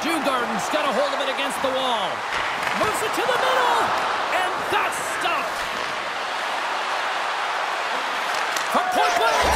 Dewgarden's got a hold of it against the wall. Moves it to the middle, and that's stopped. From point blank.